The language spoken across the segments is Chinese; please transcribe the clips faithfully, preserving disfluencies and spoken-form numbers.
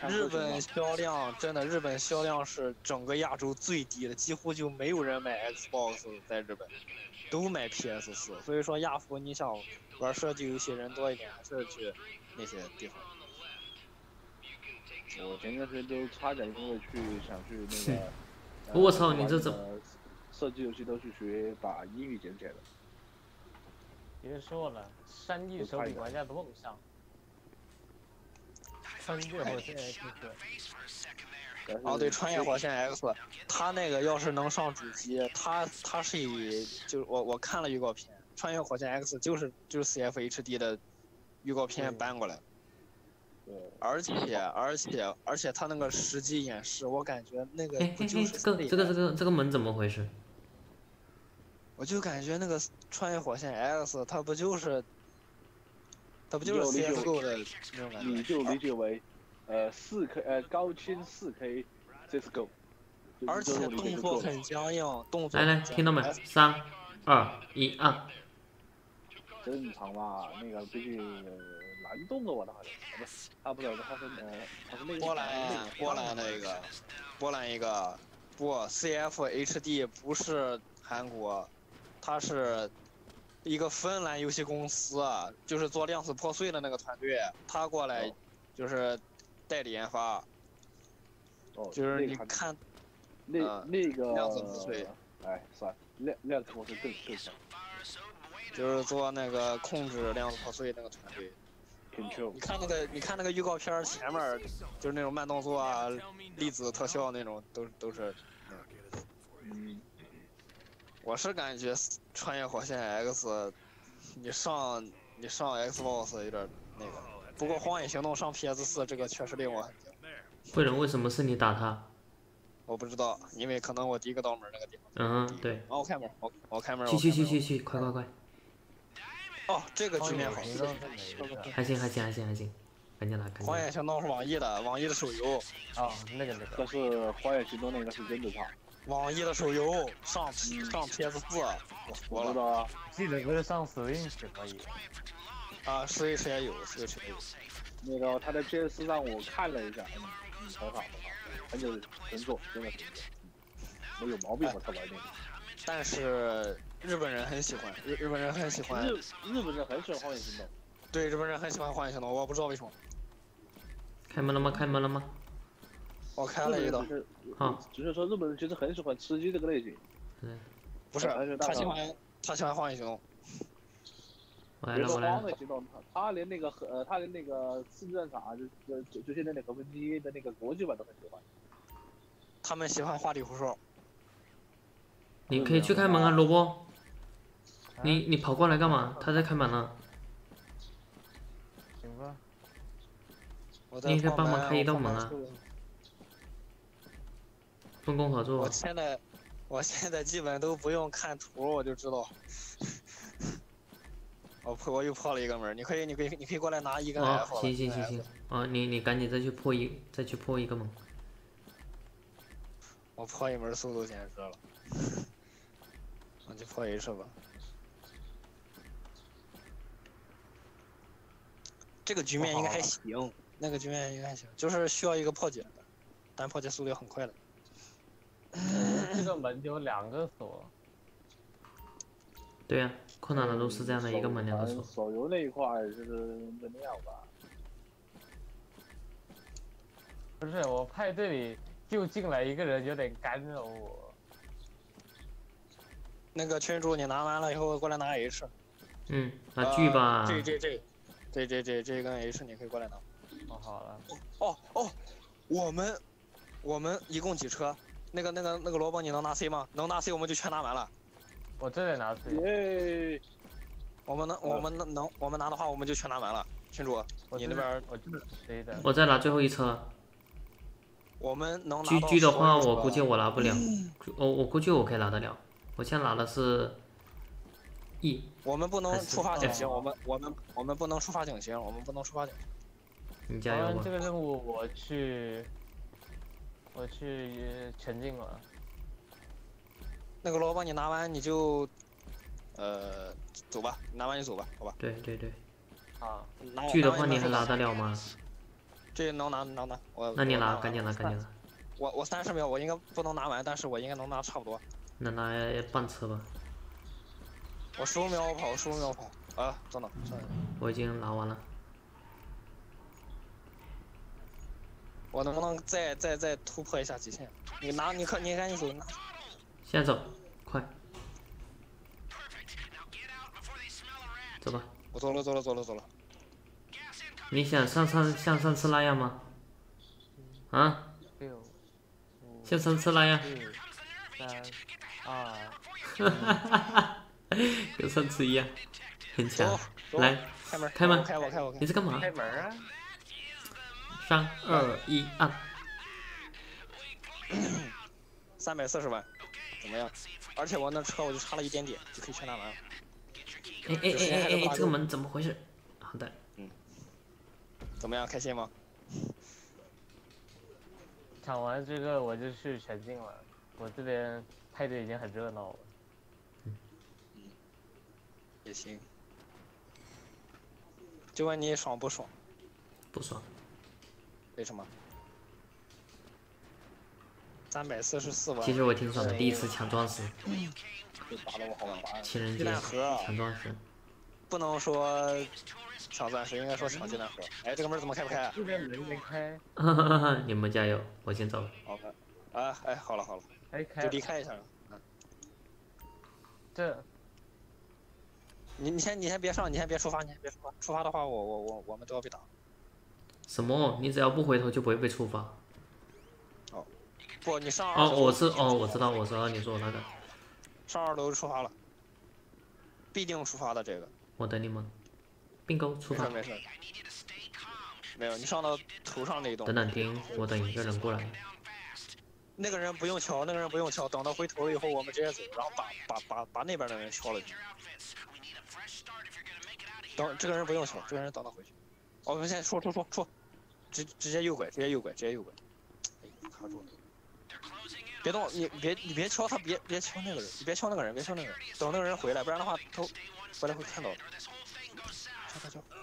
日本销量真的，日本销量是整个亚洲最低的，几乎就没有人买 Xbox 在日本，都买 P S 四。所以说亚服你想玩射击游戏人多一点，还是去那些地方。 我前段时间都差点因为去想去那个， 呃、我操，你这怎？ 射击游戏都去学把英语捡起来了。 别说了，山地手柄玩家的梦想。穿越火线 X。 哦，对，穿越火线 X， 它那个要是能上主机，它它是以就我我看了预告片，穿越火线 X 就是就是 C F H D 的预告片搬过来。 对。 而且而且而且它那个实际演示，我感觉那个不就是这个这个这个这个门怎么回事？ 我就感觉那个穿越火线 X， 它不就是，它不就是 C S G O 的那种感觉？ 你就理解为，呃，四 K 呃高清四 K C S G O。 而且动作很僵硬，动作。 来来，听到没？三、二、一，按。 正常嘛，那个毕竟蓝洞的我的好像，不是，啊不是，他是呃他是那个。 波兰波兰那个，波兰一个，不 C F H D 不是韩国。他是一个芬兰游戏公司，就是做《量子破碎》的那个团队，他过来就是代理研发。 哦， 就是你看， 那那个量子破碎， 哎，算了，量量子破碎更更强。 就是做那个控制量子破碎那个团队。 Control。 你看那个，你看那个预告片前面，就是那种慢动作啊、粒子特效那种，都都是。 嗯。 我是感觉穿越火线 X， 你上你上 Xbox 有点那个，不过荒野行动上 P S 四这个确实令我很惊。 贵人为什么是你打他？ 我不知道，因为可能我第一个到门那个地方。 嗯，对。 哦，我开门，我我开门。 去去去去去，快快快！ 哦，这个局面好。 还行还行还行还行，赶紧来赶紧。 荒野行动是网易的，网易的手游。 啊，那个那个。 但是荒野行动那个是真的差。 网易的手游上上 P S 四，我服了。 知道啊， 记得不是上 Switch 可以。 啊 ，Switch 也有 ，Switch 也有。 那个他在 P S 四上我看了一下，嗯，很好，很有神作，真的是，没有毛病，我才玩那个。 但是日本人很喜欢，日日本人很喜欢。 日日本人很喜欢荒野行动。 对，日本人很喜欢荒野行动，我不知道为什么。 开门了吗？开门了吗？ 我开了一个。 好。 只是说日本人其实很喜欢吃鸡这个类型。 嗯。 不是，他喜欢他喜欢荒野行动。 我来了，我来了。 荒野行动，他他连那个和呃他连那个刺激战场，就就就现在那和平机的那个国际版都很喜欢。 他们喜欢花里胡哨。 你可以去开门啊，萝卜。你你跑过来干嘛？他在开门呢。 行吧。 你可以帮忙开一道门啊。分工合作。 我现在，我现在基本都不用看图，我就知道。我破，我又破了一个门，你可以，你可以，你可以过来拿一根 F。 哦，行行行行，啊，你你赶紧再去破一，再去破一个门。 我破一门速度简直了。我去破 H 吧。这个局面应该还行，那个局面应该还行，就是需要一个破解的，但破解速度很快的。 这个门有两个锁。 对呀、啊，困难的都是这样的，一个门两个锁。 手游那一块就是那样吧。 不是，我派对里就进来一个人，有点干扰我。 那个群主，你拿完了以后过来拿 H。 嗯，拿锯吧。 这这这，这这这这根 H 你可以过来拿。 哦，好了。 哦哦，我们我们一共几车？那个那个那个萝卜，你能拿 C 吗？能拿 C 我们就全拿完了。 我这里拿 C。 耶！ 我们能我们能能我们拿的话，我们就全拿完了。群主，你那边我这是 C 的。 我再拿最后一车。 我们能拿狙狙的话，我估计我拿不了。我我估计我可以拿得了。我现在拿的是 E。 我们不能触发警星，我们我们我们不能触发警星，我们不能触发警星。 你加油吧。 这个任务我去，我去前进了。 那个萝卜，你拿完你就，呃，走吧，拿完就走吧，好吧？ 对对对。 啊。 狙的话你还拿得了吗？ 这能拿能拿，我那你拿， 我完赶紧拿，赶紧拿。 我我三十秒，我应该不能拿完，但是我应该能拿差不多。 那拿半车吧。 我十五秒我跑，十五秒我跑。啊，真的，真的。 我已经拿完了。 我能不能再再再突破一下极限？你拿，你可你赶紧走，拿。 现在走，快。走吧。 我走了，走了，走了，走了。 你想上上像上次那样吗？啊？ 六、五、 像上次那样？ 四、三、二。 哈哈哈！跟上次一样，很强。来， 开门， 开门， 开我，开我，开你在干嘛？ 开门啊！ 三二一，按。 三百四十万，怎么样？而且我那车我就差了一点点，就可以全拿完了。 哎哎哎哎哎，这个门怎么回事？好的。 嗯。怎么样？开心吗？ 抢完这个我就去全境了，我这边派对已经很热闹了。 嗯。 嗯。也行。就问你爽不爽？ 不爽。 为什么？三百四十四万。 其实我挺爽的，第一次抢钻石。 就打得我好玩。 情人节抢钻石。 不能说抢钻石，应该说抢鸡蛋盒。哎，这个门怎么开不开？ 这边门没开。 哈哈哈！你们加油，我先走了。 好的。啊，哎，好了好了。 哎，开。 就离开一下。嗯。 这。 你你先你先别上，你先别出发，你先别出发。出发的话，我我我我们都要被打。 什么？你只要不回头就不会被触发。 哦。不，你上哦，我是哦，我知道，我知道你说那个。 上二楼出发了。必定出发的这个。 我等你们。并购出发。 没事没事。没有，你上到头上那栋。 等两天，我等一个人过来。 那个人不用敲，那个人不用敲，等他回头以后，我们直接走，然后把把把把那边的人敲了去。等这个人不用敲，这个人等他回去。哦，我们现在出出出出，直直接右拐，直接右拐，直接右拐。哎，卡住了。别动，你别你别敲他，别别敲那个人，你别敲那个人，别敲那个人，等那个人回来，不然的话他回来会看到的。敲敲敲。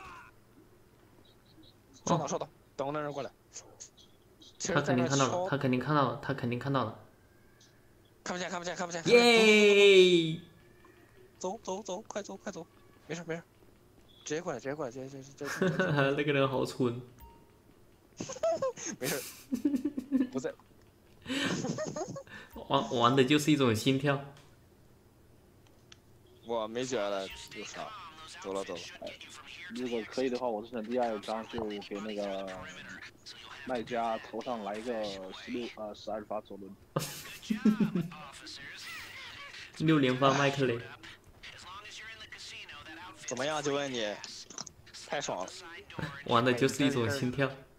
稍等稍等，等那人过来。 他肯定看到了，他肯定看到了，他肯定看到了。 看不见，看不见，看不见。 耶！ 走走走，快走快走，没事没事，直接过来，直接过来，直接直接直接。 那个人好蠢。 没事，不在。 玩玩的就是一种心跳。 我没觉得有啥，走了走了。 哎，如果可以的话，我是想第二张就给那个卖家头上来一个十六呃十二发左轮。 六连发麦克雷。 怎么样？就问你，太爽了。 玩的就是一种心跳。